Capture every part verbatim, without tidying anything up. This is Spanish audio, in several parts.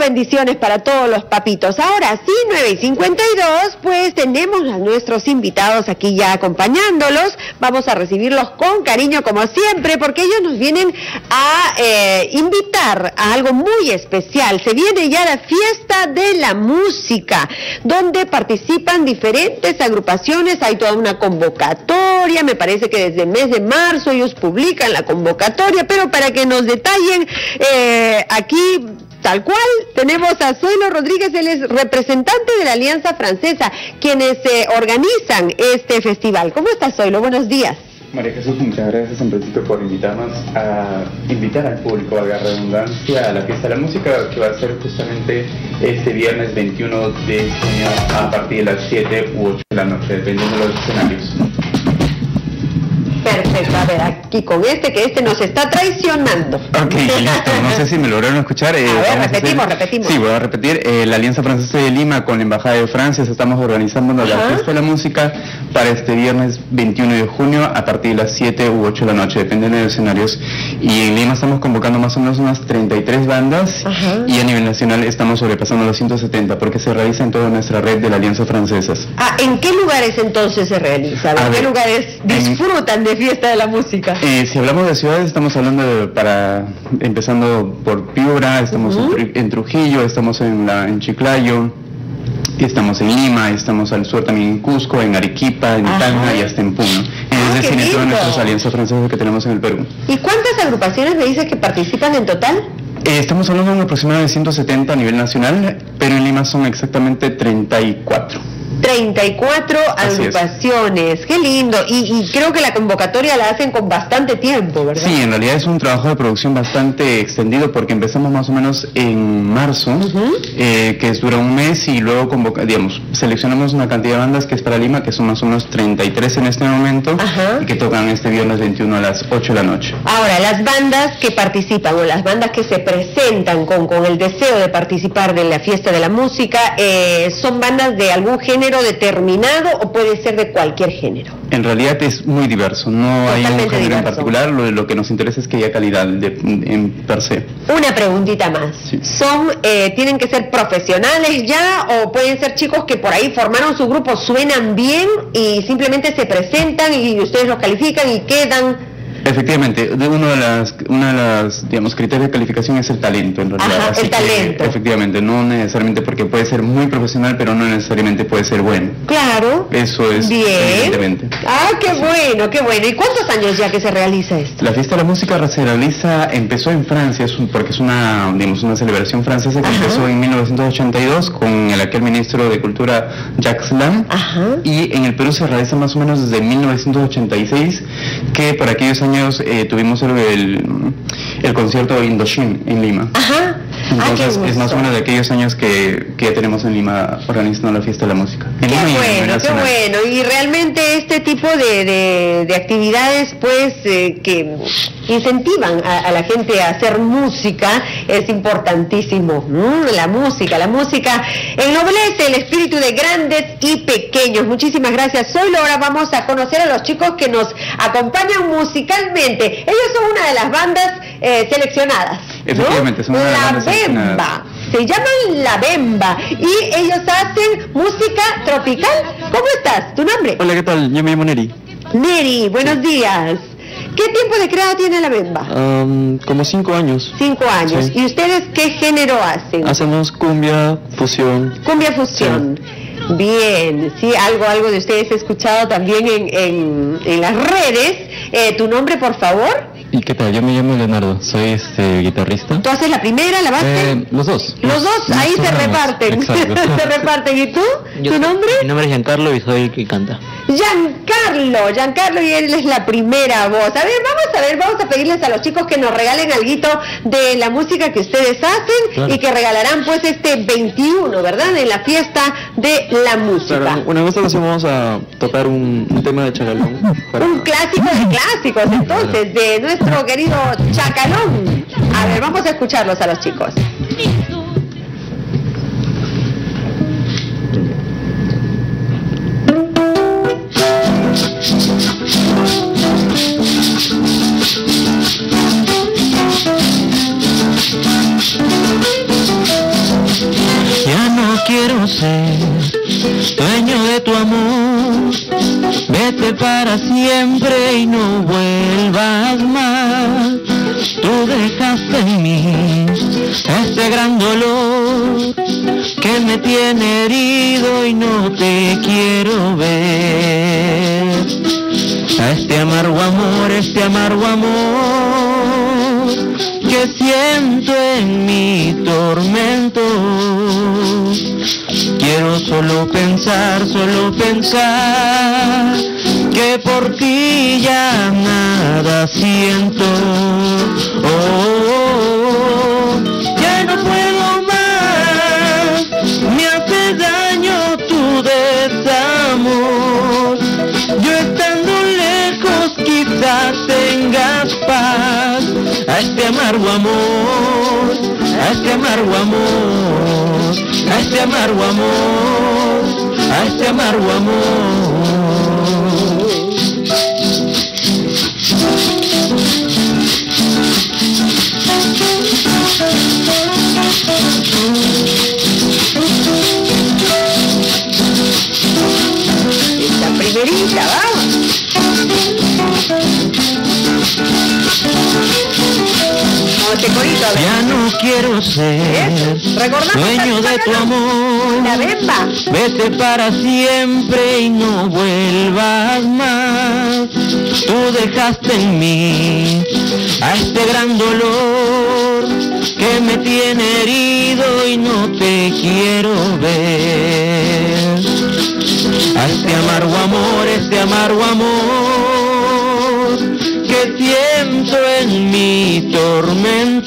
bendiciones para todos los papitos. Ahora sí, nueve y cincuenta y dos, pues tenemos a nuestros invitados aquí ya acompañándolos. Vamos a recibirlos con cariño como siempre, porque ellos nos vienen a eh, invitar a algo muy especial. Se viene ya la fiesta de la música, donde participan diferentes agrupaciones. Hay toda una convocatoria, me parece que desde el mes de marzo ellos publican la convocatoria, pero para que nos detallen eh, aquí tal cual, tenemos a Zoilo Rodríguez, él es representante de la Alianza Francesa, quienes eh, organizan este festival. ¿Cómo estás, Zoilo? Buenos días. María Jesús, muchas gracias en principio por invitarnos a invitar al público, valga la redundancia, a la fiesta de la música, que va a ser justamente este viernes veintiuno de junio a partir de las siete u ocho de la noche, dependiendo de los escenarios. Perfecto, a ver, aquí con este, que este nos está traicionando. Ok, listo, no sé si me lograron escuchar. Eh, a ver, repetimos, a hacer... repetimos. Sí, voy a repetir. Eh, la Alianza Francesa de Lima con la Embajada de Francia estamos organizando la fiesta de la música para este viernes veintiuno de junio a partir de las siete u ocho de la noche, dependiendo de los escenarios. Y en Lima estamos convocando más o menos unas treinta y tres bandas. Ajá. Y a nivel nacional estamos sobrepasando los ciento setenta porque se realiza en toda nuestra red de la Alianza Francesas. Ah, ¿en qué lugares entonces se realiza? ¿En qué lugares disfrutan de fiesta de la música? Eh, si hablamos de ciudades, estamos hablando de, para empezando por Piura, estamos uh-huh. en, en Trujillo, estamos en, la, en Chiclayo, estamos en Lima, estamos al sur también en Cusco, en Arequipa, en Tacna y hasta en Puno. Ah, es decir, en todas nuestras alianzas francesas que tenemos en el Perú. ¿Y cuántas agrupaciones me dices que participan en total? Eh, estamos hablando de un aproximado de ciento setenta a nivel nacional, pero en Lima son exactamente treinta y cuatro. treinta y cuatro agrupaciones, qué lindo, y, y creo que la convocatoria la hacen con bastante tiempo, ¿verdad? Sí, en realidad es un trabajo de producción bastante extendido porque empezamos más o menos en marzo, uh-huh. eh, que dura un mes y luego convoca, digamos, seleccionamos una cantidad de bandas que es para Lima, que son más o menos treinta y tres en este momento, uh-huh. y que tocan este viernes veintiuno a las ocho de la noche. Ahora, las bandas que participan o las bandas que se presentan con, con el deseo de participar de la fiesta de la música, eh, ¿son bandas de algún género determinado o puede ser de cualquier género? En realidad es muy diverso, no Totalmente hay un género diverso. en particular, lo, lo que nos interesa es que haya calidad de, en per se. Una preguntita más, sí. ¿Son, eh, tienen que ser profesionales ya o pueden ser chicos que por ahí formaron su grupo, suenan bien y simplemente se presentan y ustedes los califican y quedan? Efectivamente, uno de las, una de las, digamos, criterios de calificación es el talento, en realidad. Ajá, Así el talento. Que, efectivamente, no necesariamente porque puede ser muy profesional, pero no necesariamente puede ser bueno. Claro. Eso es, bien. Evidentemente. Ah, qué bueno, qué bueno. ¿Y cuántos años ya que se realiza esto? La fiesta de la música se realiza, empezó en Francia, es un, porque es una, digamos, una celebración francesa que Ajá. empezó en mil novecientos ochenta y dos con el aquel ministro de Cultura Jacques Lang. Ajá. Y en el Perú se realiza más o menos desde mil novecientos ochenta y seis, que por aquellos años Eh, tuvimos el, el, el concierto de Indochine en Lima. Ajá. Entonces ah, es más o menos de aquellos años que, que ya tenemos en Lima organizando la fiesta de la música. En qué Lima bueno, qué bueno. Y realmente este tipo de, de, de actividades pues eh, que incentivan a, a la gente a hacer música es importantísimo. Mm, la música, la música ennoblece el espíritu de grandes y pequeños. Muchísimas gracias. Solo ahora vamos a conocer a los chicos que nos acompañan musicalmente. Ellos son una de las bandas eh, seleccionadas. Efectivamente, ¿no? son una de las bandas seleccionadas. Se llaman La Bemba y ellos hacen música tropical. ¿Cómo estás? ¿Tu nombre? Hola, ¿qué tal? Yo me llamo Neri. Neri, buenos sí. días. ¿Qué tiempo de creado tiene La Bemba? Um, como cinco años. Cinco años. Sí. ¿Y ustedes qué género hacen? Hacemos cumbia, fusión. Cumbia fusión. Sí. Bien, sí, algo, algo de ustedes he escuchado también en, en, en las redes. Eh, ¿Tu nombre, por favor? ¿Y qué tal? Yo me llamo Leonardo, soy este guitarrista. ¿Tú haces la primera, la base? Eh, los dos. Los, los dos, ahí se reparten. Se reparten. ¿Y tú? Yo ¿Tu nombre? Mi nombre es Giancarlo y soy el que canta. Giancarlo, Giancarlo y él es la primera voz. A ver, vamos a ver, vamos a pedirles a los chicos que nos regalen alguito de la música que ustedes hacen claro. y que regalarán pues este veintiuno, ¿verdad? En la fiesta de la música. Claro, bueno, en esta ocasión vamos a tocar un, un tema de Chacalón. Para... Un clásico de clásicos, entonces, de nuestro querido Chacalón. A ver, vamos a escucharlos a los chicos. ser dueño de tu amor. Vete para siempre y no vuelvas más. Tú dejaste en mí este gran dolor que me tiene herido y no te quiero ver. A este amargo amor, este amargo amor que siento en mi tormento. Quiero solo pensar, solo pensar que por ti ya nada siento. Oh, oh, oh, ya no puedo más, me hace daño tu desamor. Yo estando lejos quizás tengas paz. A este amargo amor, a este amargo amor, a este amargo amor, a este amargo amor. Esta primerita, vamos. Este corito, ya no quiero ser dueño de tu amor. La Bemba. Vete para siempre y no vuelvas más. Tú dejaste en mí a este gran dolor que me tiene herido y no te quiero ver. A este amargo amor, este amargo amor que siento en mi tormento.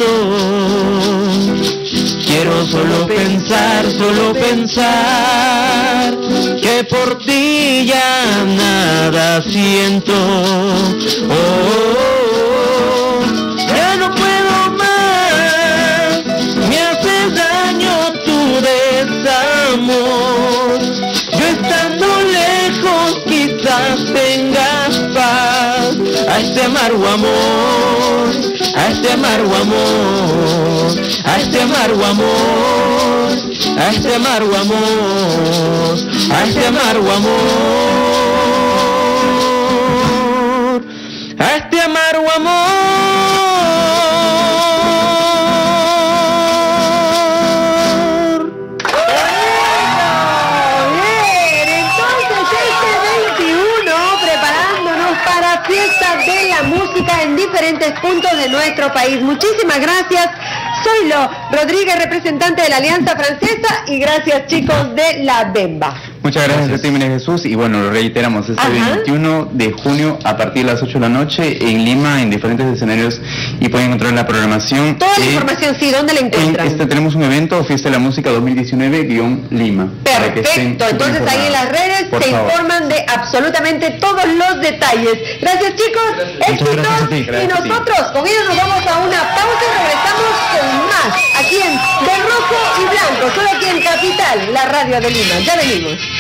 Quiero solo pensar, solo pensar que por ti ya nada siento. Oh, oh, oh, ya no puedo más, me hace daño tu desamor. Yo estando lejos quizás tengas paz. A este amargo amor, a este amargo amor, a este amargo amor, a este amargo amor, a este amargo amor, a este amargo amor. En diferentes puntos de nuestro país. Muchísimas gracias. Soy Lo Rodríguez, representante de la Alianza Francesa, y gracias, chicos de La Bemba. Muchas gracias, gracias. a ti, María Jesús, y bueno, lo reiteramos, este Ajá. veintiuno de junio a partir de las ocho de la noche en Lima, en diferentes escenarios, y pueden encontrar la programación. Toda la eh, información, sí, ¿dónde la encuentran? En este, tenemos un evento, Fiesta de la Música dos mil diecinueve Lima. Perfecto, entonces ahí en las redes Por se favor. informan de absolutamente todos los detalles. Gracias, chicos, éxitos, y nosotros con ellos nos vamos a una pausa y regresamos con más, aquí en De Rojo y Blanco, solo aquí en Capital, la radio de Lima. Ya venimos.